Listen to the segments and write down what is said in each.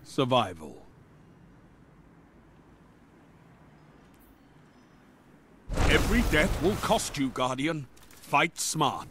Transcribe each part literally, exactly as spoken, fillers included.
survival. Every death will cost you, Guardian. Fight smart.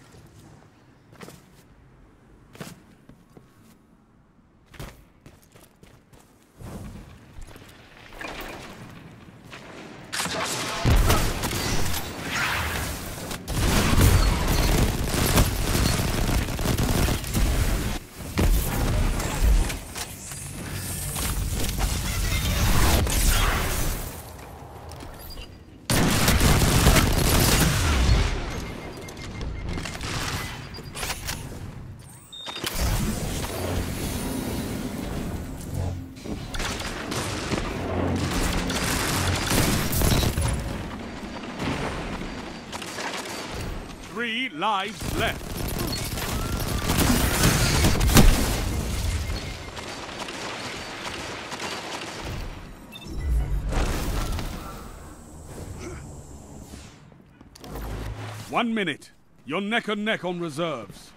Three lives left. One minute. You're neck and neck on reserves.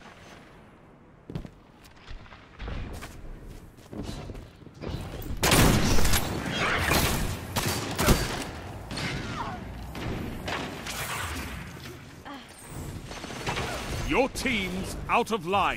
Your team's out of line.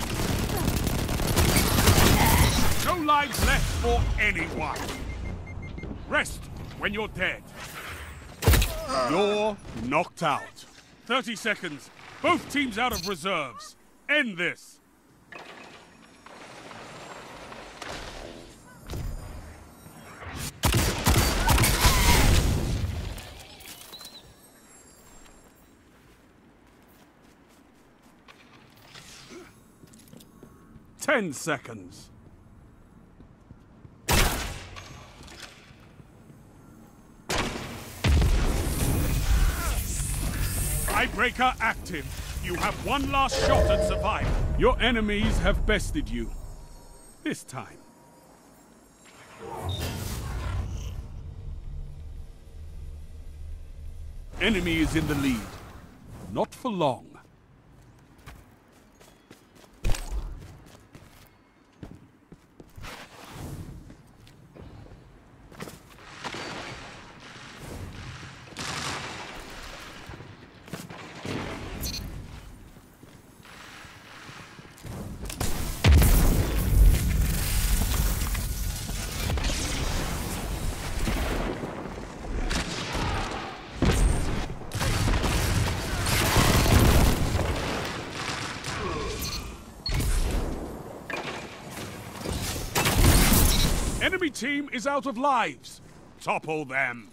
No lives left for anyone. Rest when you're dead. You're knocked out. thirty seconds. Both teams out of reserves. End this. Ten seconds. Tiebreaker active. You have one last shot at survival. Your enemies have bested you. This time. Enemy is in the lead. Not for long. Enemy team is out of lives. Topple them.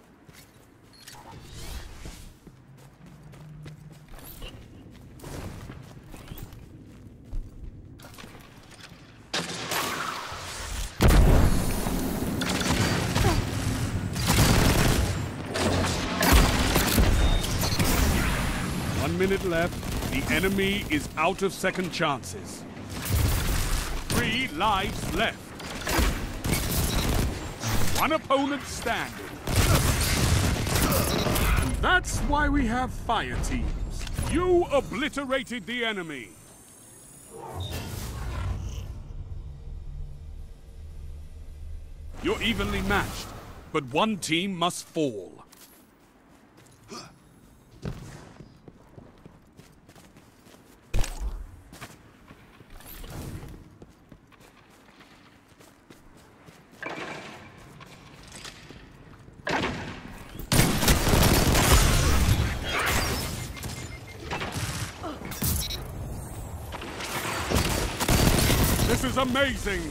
One minute left. The enemy is out of second chances. Three lives left. One opponent standing. And that's why we have fire teams. You obliterated the enemy. You're evenly matched, but one team must fall. This is amazing!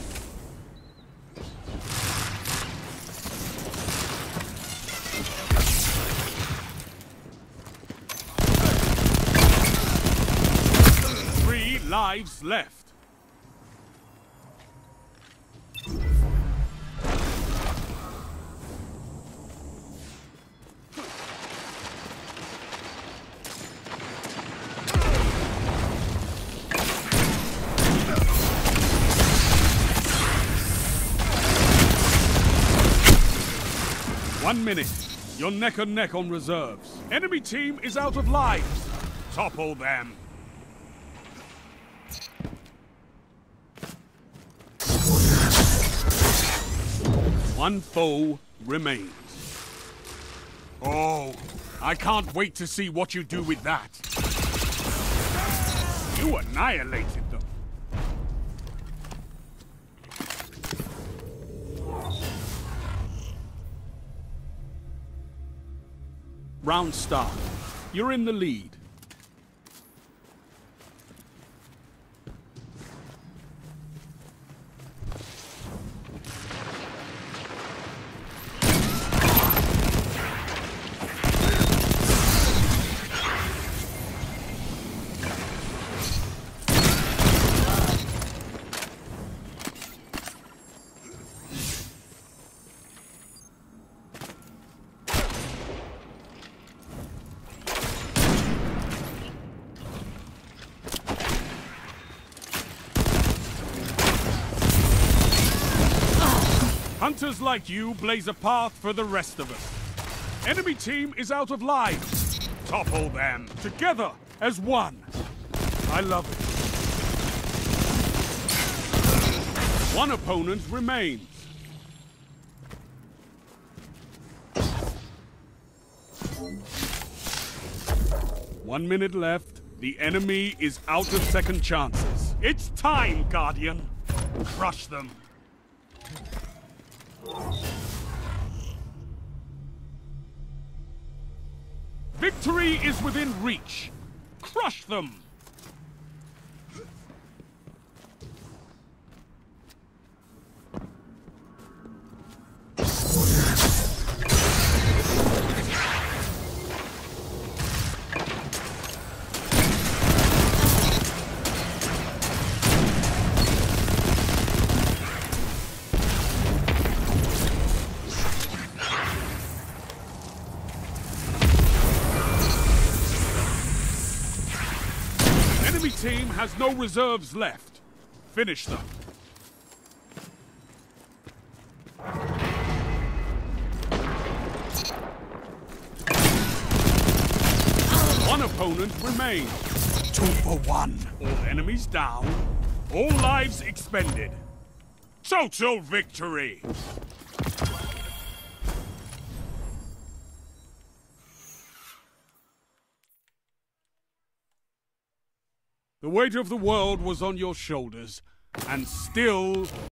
Three lives left. One minute. You're neck and neck on reserves. Enemy team is out of lives. Topple them. One foe remains. Oh, I can't wait to see what you do with that. You annihilated them. Round start. You're in the lead. Hunters like you blaze a path for the rest of us. Enemy team is out of lives. Topple them together as one. I love it. One opponent remains. One minute left. The enemy is out of second chances. It's time, Guardian. Crush them. Victory is within reach. Crush them! Enemy team has no reserves left. Finish them. One opponent remains. Two for one. All enemies down. All lives expended. Total victory! The weight of the world was on your shoulders, and still